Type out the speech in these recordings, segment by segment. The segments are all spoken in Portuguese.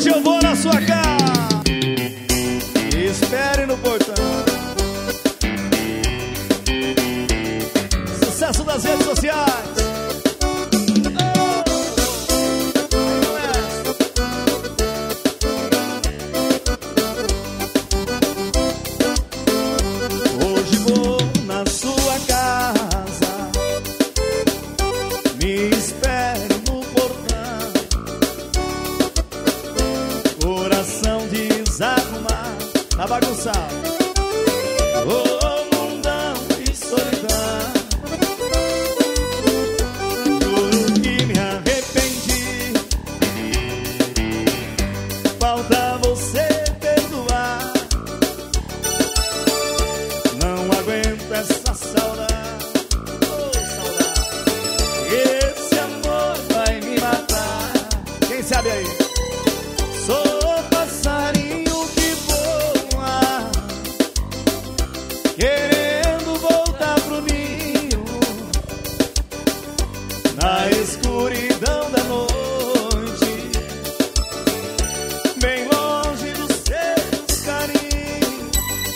Hoje eu vou na sua casa. Espere no portão. Sucesso das redes sociais. Hoje vou na sua casa. Me espere no portão. Coração desarrumado, tá bagunçado. Oh, mundão de solidão. Juro que me arrependi. Falta você perdoar. Não aguento essa saudade. Oh, saudade. Esse amor vai me matar. Quem sabe aí? Sou passarinho que voa, querendo voltar pro ninho, na escuridão da noite, bem longe dos seus carinhos.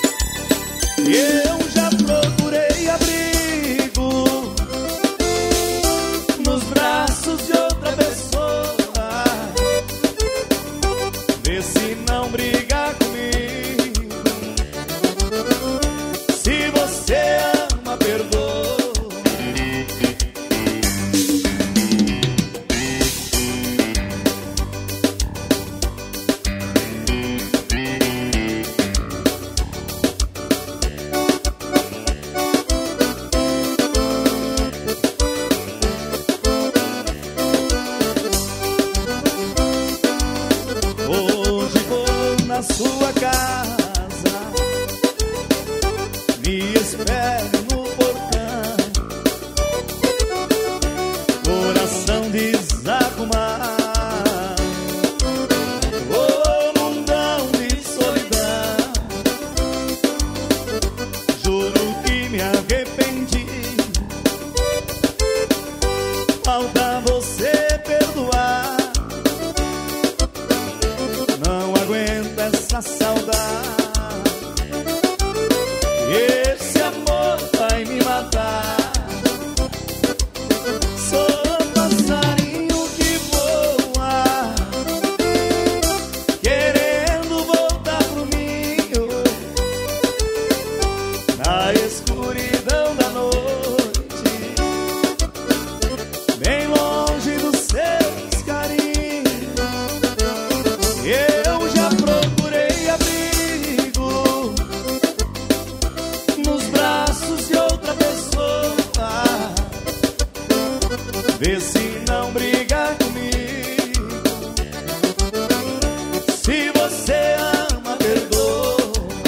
Eu já procurei abrigo nos braços de outra pessoa. Vê se não briga comigo. Se você ama, perdoa. Hoje vou na sua casa. Me espere no portão. Coração desarrumado. Oh, mundão de solidão. Juro que me arrependi. Falta você perdoar. Não aguento essa saudade. Esse amor vai me matar. Sou passarinho que voa, querendo voltar pro ninho, na escuridão da noite, bem longe dos seus carinhos. Eu já procurei abrigo nos braços de outra pessoa. Vê se não briga comigo. Se você ama, perdoa.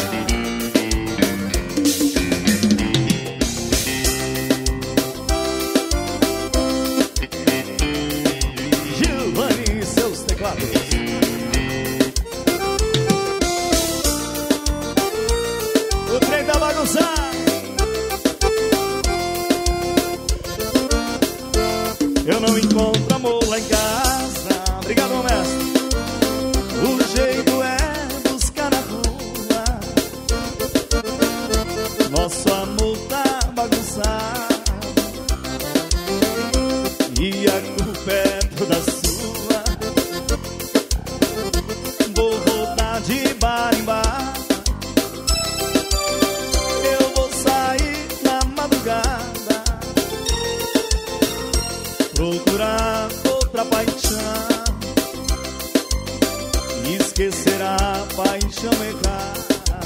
Giovanni e seus teclados. O trem tá bagunçado. Eu não encontro amor lá em casa. Obrigado, meu mestre. O jeito é buscar na rua. Nosso amor tá bagunçado. E a culpa é toda sua. Vou rodar de bar em bar. Eu vou sair na madrugada, procurar outra paixão, esquecer a paixão errada.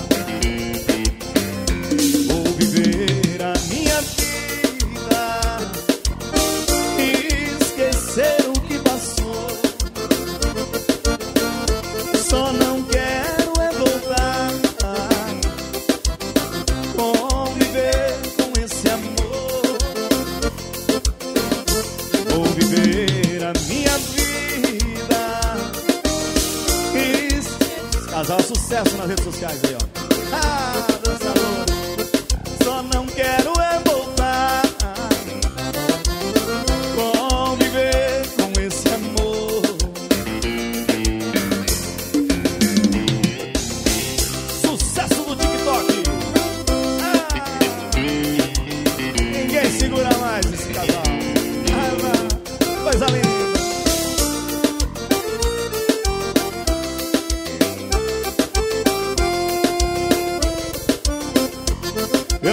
Vou viver a minha vida e esquecer o que passou. Só não quero é voltar, conviver com esse amor. Vou viver a minha vida. Casal sucesso nas redes sociais aí, ó. Ah, dançador. Só não quero é voltar, conviver com esse amor.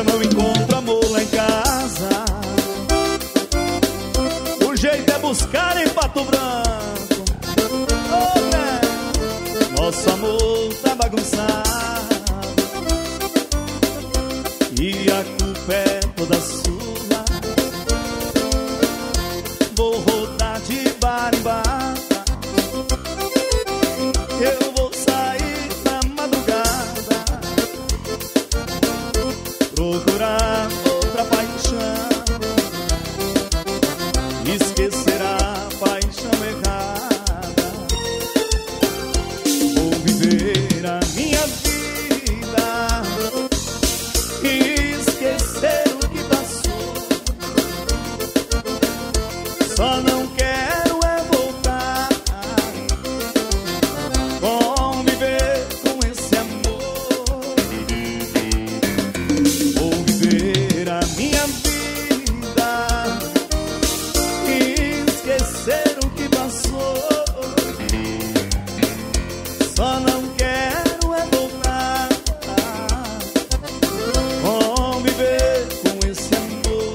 Eu não encontro amor lá em casa. O jeito é buscar em Pato Branco. Oh, né? Nosso amor tá bagunçado e a culpa é toda sua. Vou rodar de bar em bar. Eu vou sair na madrugada, procurar outra paixão, esquecer a paixão errada. Vou viver a minha vida e esquecer o que passou. Só não quero é voltar, conviver com esse amor. Vou viver a minha vida e esquecer o que passou. Só não quero é voltar, conviver com esse amor.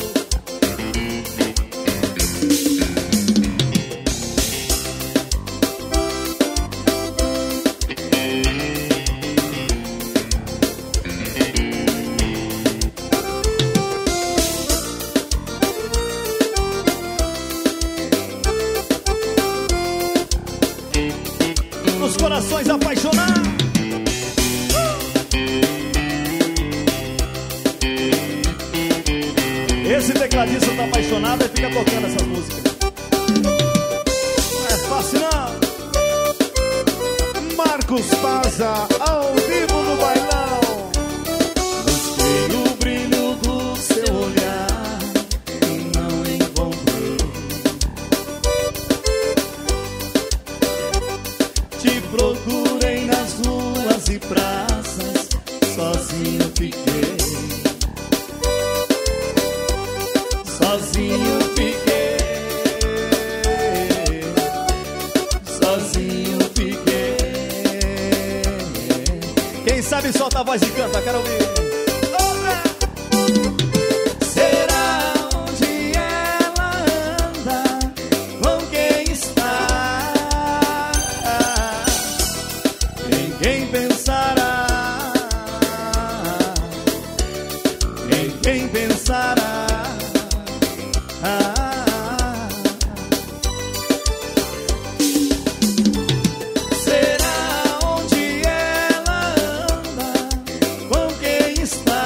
Os corações apaixonados. Esse tecladista tá apaixonado e fica tocando essas músicas. Não é fácil não. Marcos Paza, ao vivo no bailão. Busquei o brilho do seu olhar e não encontrei. Te procurei nas ruas e praças, sozinho fiquei. Sozinho fiquei. Sozinho fiquei. Quem sabe solta a voz e canta, quero ouvir. Será onde ela anda? Com quem está? Em quem pensará? Em quem pensará? Será onde ela anda? Com quem está?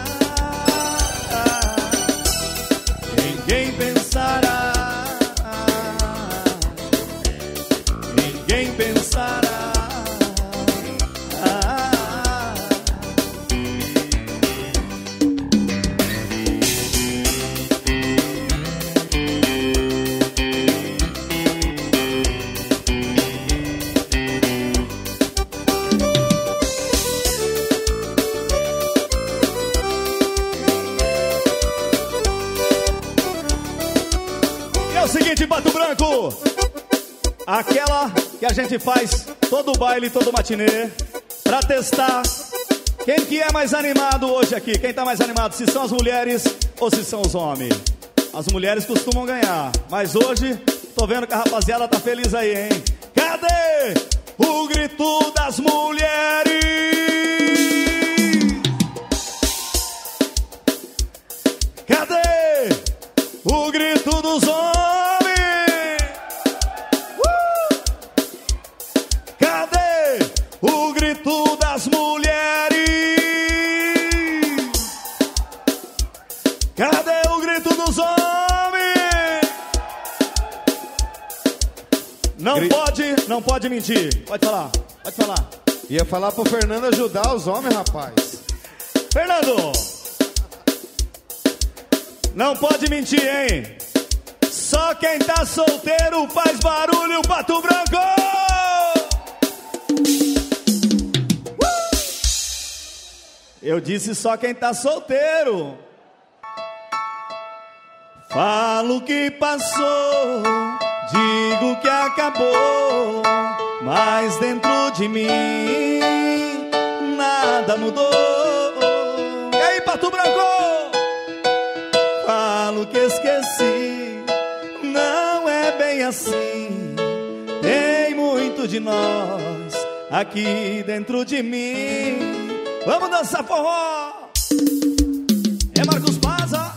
Em quem pensará? Em quem pensará? E é o seguinte, Pato Branco, aquela que a gente faz todo baile, todo matinê, pra testar quem que é mais animado hoje aqui. Quem tá mais animado, se são as mulheres ou se são os homens. As mulheres costumam ganhar, mas hoje tô vendo que a rapaziada tá feliz aí, hein? Cadê o grito das mulheres? Cadê o grito dos homens? Cadê o grito das mulheres? Cadê o grito dos homens? Não pode mentir. Pode falar, pode falar. Ia falar pro Fernando ajudar os homens, rapaz. Fernando, não pode mentir, hein? Só quem tá solteiro faz barulho, Pato Branco! Eu disse só quem tá solteiro. Falo que passou, digo que acabou, mas dentro de mim nada mudou. E aí, Pato Branco! Falo que esqueci, não é bem assim. Tem muito de nós aqui dentro de mim. Vamos dançar forró! É Marcos Paza.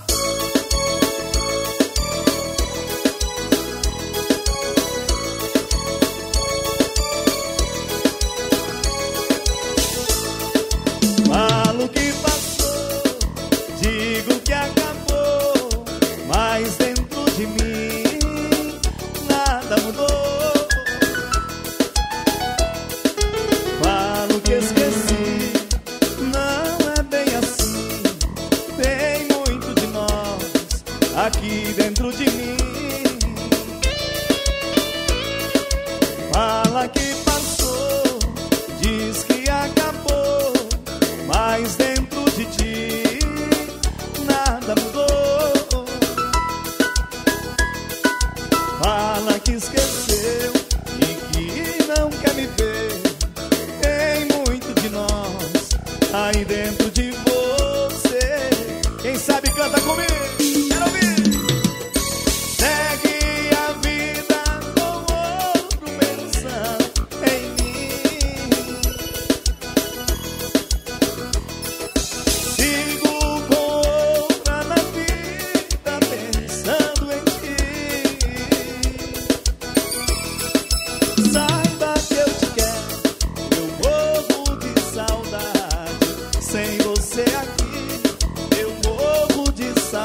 Falo que passou, digo que acabou, mas dentro de mim nada mudou. Falo que esqueci, não é bem assim. Tem muito de nós aqui dentro de mim. Fala que passou, diz que acabou, mas dentro de ti nada mudou. Fala que esqueceu e que não quer me ver. Tem muito de nós aí dentro de você. Quem sabe canta comigo, quero ouvir. Segue a vida com outro pensando em mim. Sigo com outra na vida pensando em ti. Saiba que eu te quero, eu morro de saudade. Sem você aqui, eu morro de saudade.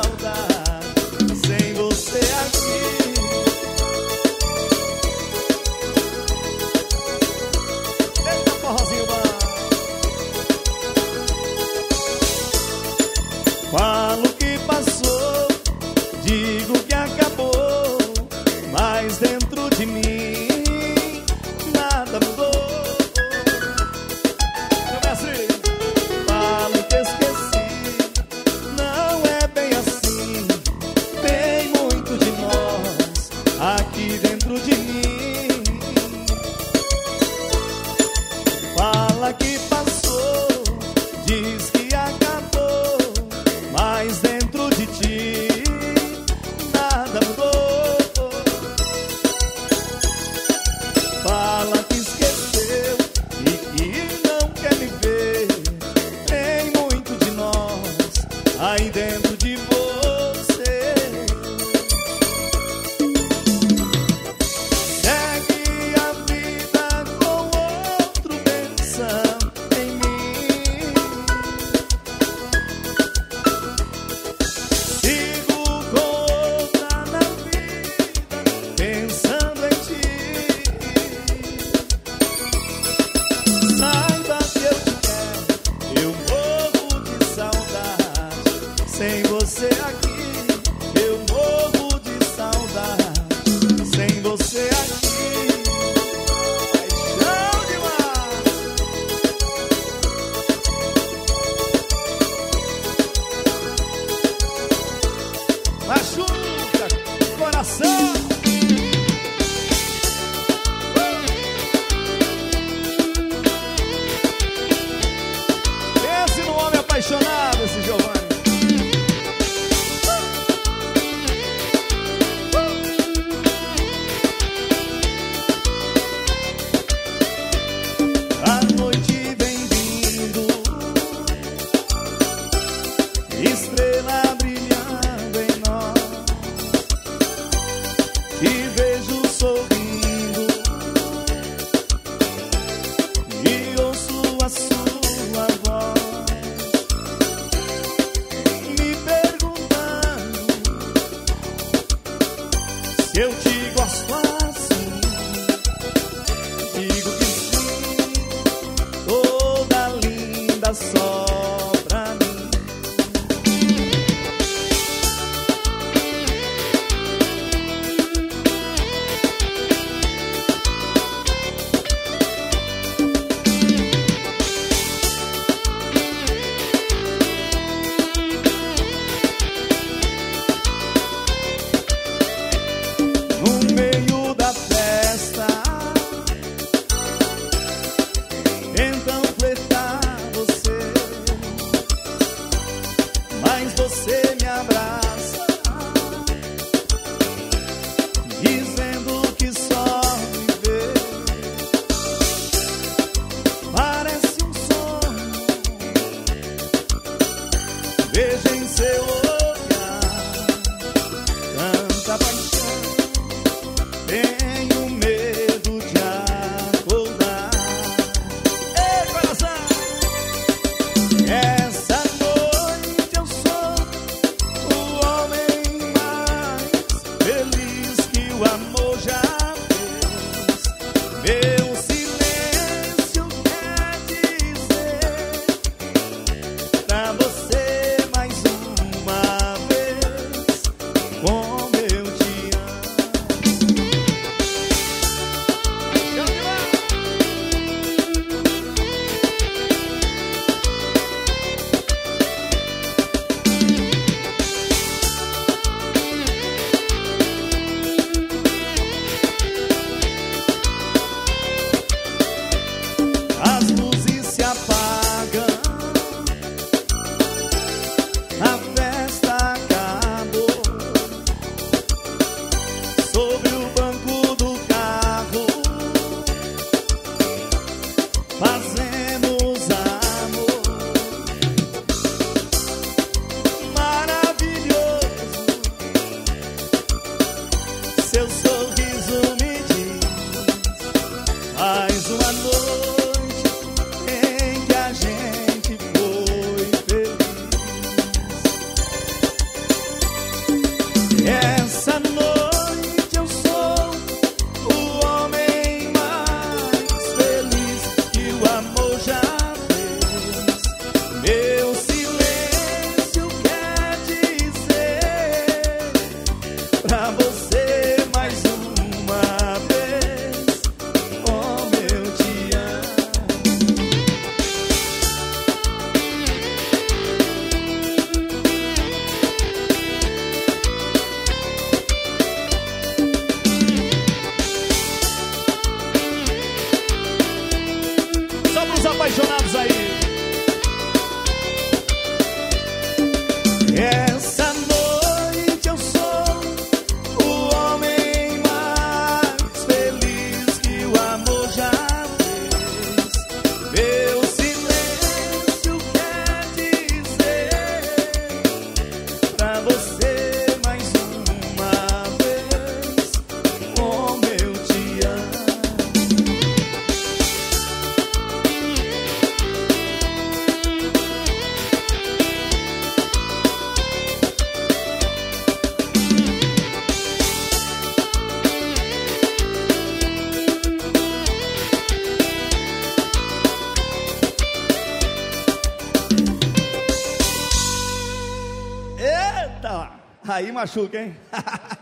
as luzes se apagam, a festa acabou. Sobre o banco do carro fazemos amor. Maravilhoso, seu sorriso me diz: mais uma noite em que a gente foi feliz. Essa noite eu sou o homem mais feliz que o amor já fez. Meu silêncio quer dizer pra você mais uma vez: como eu te amo. Só pros apaixonados aí. Essa noite eu sou o homem mais feliz que o amor já fez. Meu silêncio quer dizer pra você mais uma vez: como eu te amo. Eita! Aí machuca, hein?